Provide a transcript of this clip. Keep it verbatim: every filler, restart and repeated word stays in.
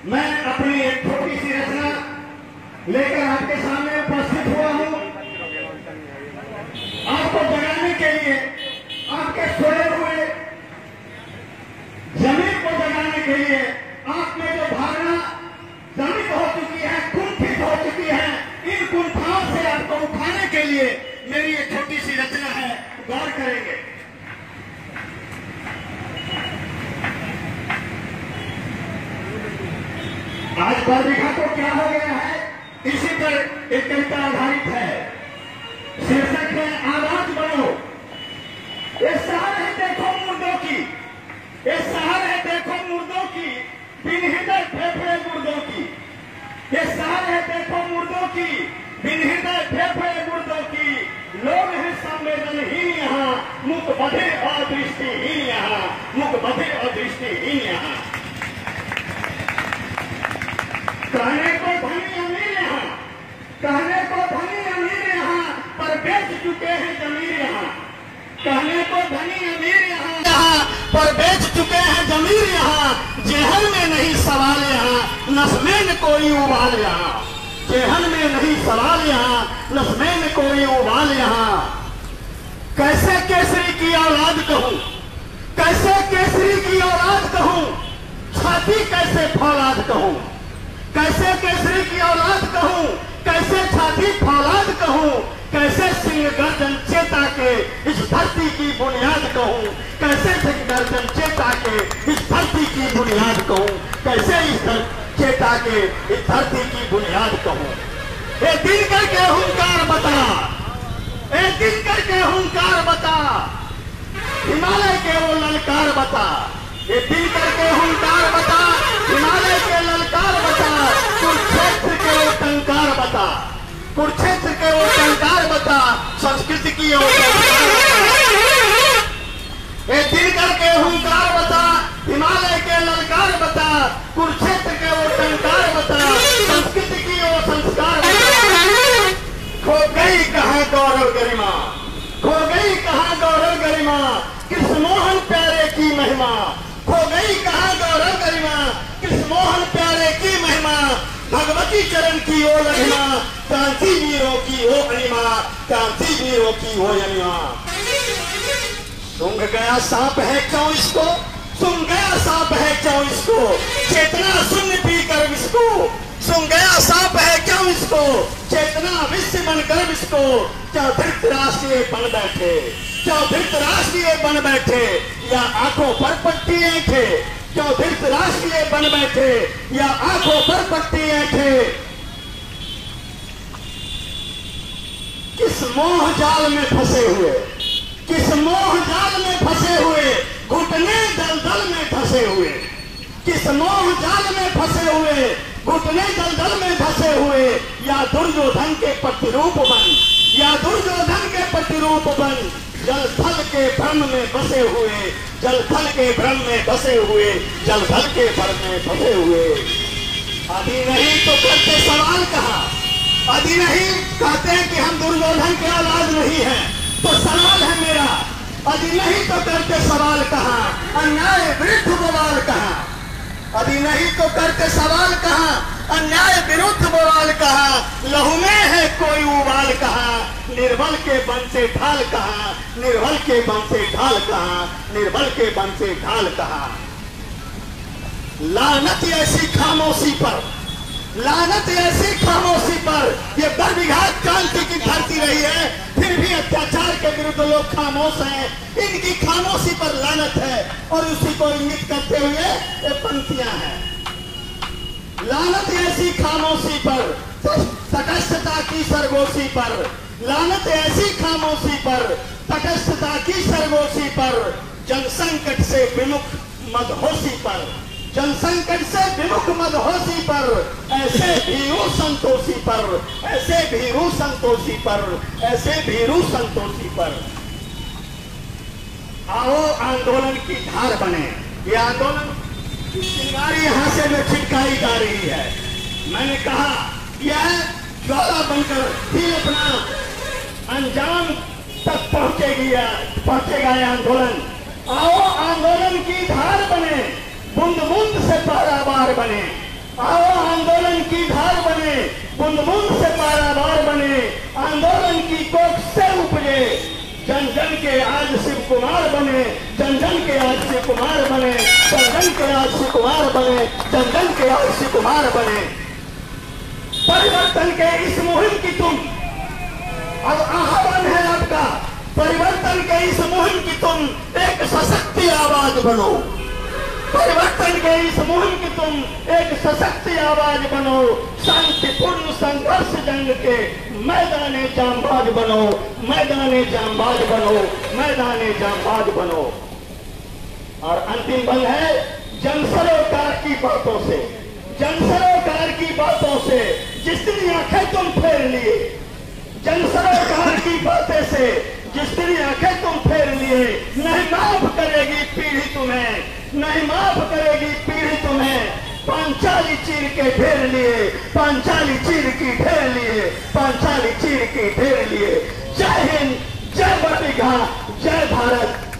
मैं अपनी एक छोटी सी रचना लेकर आपके सामने उपस्थित हुआ हूं। आपको जगाने के लिए, आपके सोए हुए जमीन को जगाने के लिए, आप में जो भावना दमित हो चुकी है, कुंठित हो चुकी है, इन कुंठाओं से आपको उठाने के लिए मेरी एक छोटी सी रचना है, गौर करेंगे। आज बरबीघा को क्या हो गया है, इसी पर एक कविता आधारित है। शीर्षक है आवाज बनो। ये शहर है देखो मुर्दों की, ये शहर है देखो मुर्दों की, बिन हृदय फेफड़े मुर्दों की। ये शहर है देखो मुर्दों की, बिन हृदय फेफड़े मुर्दों की। लोग हैं संवेदनहीन यहाँ, मुख बधिर और दृष्टिहीन यहाँ, मुख बधिर और दृष्टिहीन यहाँ। कहने को धनी अमीर यहाँ, कहने को धनी अमीर यहाँ, पर बेच चुके हैं जमीर यहाँ। कहने को धनी अमीर यहाँ, पर बेच चुके हैं जमीर यहाँ। जेहन में नहीं सवाल यहाँ, नस्में में कोई उबाल यहाँ। जेहन में नहीं सवाल यहाँ, नस्में में कोई उबाल यहाँ। कैसे केसरी की औलाद कहूँ, कैसे केसरी की औलाद कहूँ, छाती कैसे फौलाद कहूँ। कैसे केसरी की औलाद कहूँ, कैसे छाती फौलाद कहूँ। कैसे सिंह गर्जन चेता के इस धरती की बुनियाद कहूँ। कैसे सिंह गर्जन चेता के इस धरती की बुनियाद कहूँ। कैसे इस चेता के इस धरती की बुनियाद कहूँ। ए दिन करके हुंकार बता, ए दिन करके हुंकार बता, हिमालय के वो ललकार बता। ये दिन करके हुंकार बता, हिमालय के ललकार बता। कुरुक्षेत्र के वो टंकार बता, कुरुक्षेत्र के वो टंकार बता, संस्कृति की वो टंकार बता। ये दिन करके हुंकार बता, हिमालय के ललकार बता, कुरुक्षेत्र के वो टंकार बता, संस्कृति की वो संस्कार बता। खो गई कहाँ गौरव गरिमा, खो गई कहाँ गौरव गरिमा, कृष्ण मोहन प्यारे की महिमा। खो गई कहाँ गौरव गरिमा, कृष्ण मोहन प्यारे की महिमा। भगवती चरण की ओ महिमा, क्रांति वीरों की ओ अनिमा, क्रांति वीरों की ओ अनिमा। सूंघ गया सांप है क्यों इसको, सूंघ गया सांप है क्यों इसको, चेतना शून्य पीकर विस्को। सूंघ गया सांप है क्यों इसको, चेतना विश्व बनकर विस्को। क्या धृतराष्ट्रीय बन बैठे, क्या धृतराष्ट्रीय बन बैठे, या आंखों पर पट्टी ऐंठे। क्या धृतराष्ट्रीय बन बैठे, या आंखों पर पट्टी ऐंठे। किस मोह जाल में फंसे हुए, किस मोह जाल में फंसे हुए, घुटने दलदल में फंसे हुए। किस मोह जाल में फंसे हुए, घुटने दलदल में फंसे हुए। या दुर्योधन के प्रतिरूप बन, या दुर्योधन के प्रतिरूप बन। जल थल के भ्रम में बसे हुए, जल थल के भ्रम में बसे हुए, जल थल के भ्रम में बसे हुए। अभी नहीं तो करते सवाल कहा, अभी नहीं कहते हैं कि हम दुर्योधन के औलाद नहीं है, तो सवाल है मेरा। अभी नहीं तो करते सवाल कहा, अन्याय विरुद्ध बवाल कहा। अभी नहीं तो करते सवाल कहा, अन्याय विरुद्ध बवाल कहा। लहू में है कोई उबाल कहा, निर्बल के बन से ढाल कहा, निर्बल के बन से ढाल कहा, निर्बल के बन से ढाल कहा। लानत ऐसी खामोशी पर, लानत ऐसी खामोशी पर। ये बरबीघा क्रांति की धरती रही है, फिर भी अत्याचार के विरुद्ध लोग खामोश हैं। इनकी खामोशी पर लानत है, और उसी को इंगित करते हुए ये पंक्तियां हैं। लानत ऐसी खामोशी पर, तटस्थता की सरगोशी पर। लानत ऐसी खामोशी पर, तटस्थता की सरगोशी पर। जनसंकट से विमुख मदहोशी पर, जनसंकट से विमुख मदहोशी पर। ऐसे भीरू संतोषी पर, ऐसे भीरू संतोषी पर, ऐसे भीरू संतोषी पर। आओ आंदोलन की धार बने। ये आंदोलन की चिंगारी यहाँ से जो छिटकाई जा रही है, मैंने कहा यह ज्वाला बनकर भी अपना अंजाम तक पहुंचेगी, पहुंचेगा यह आंदोलन। आओ आंदोलन की धार बने, बूंद बूंद से पहरावार बने। आओ आंदोलन की धार बने, बूंद बूंद से पारावार बने, आंदोलन की कोख से उपजे, जन जन के आज शिव कुमार बने, जन जन के आज शिव कुमार बने, जन जन के आज शिव कुमार बने, जन जन के आज शिव कुमार बने। परिवर्तन के इस मुहिम की तुम अब आह्वान है आपका, परिवर्तन के इस मुहिम की तुम एक सशक्त आवाज बनो, परिवर्तन के इस मुहिम की तुम एक सशक्त आवाज बनो, शांतिपूर्ण संघर्ष जंग के मैदाने जांबाज बनो, मैदाने जांबाज बनो, मैदाने जांबाज बनो। और अंतिम बंद है जन सरोकार की बातों से, जन सरोकार की बातों से जितनी आंखें तुम फेर लिए, जन सरोकार की बातें से जितनी आंखें तुम फेर लिए, नहीं माफ करेगी पीढ़ी तुम्हें, नहीं माफ करेगी पीढ़ी तुम्हें। पांचाली चीर के ढेर लिए, पांचाली चीर की ढेर लिए, पांचाली चीर की ढेर लिए। जय हिंद, जय बड़बिघा, जय भारत।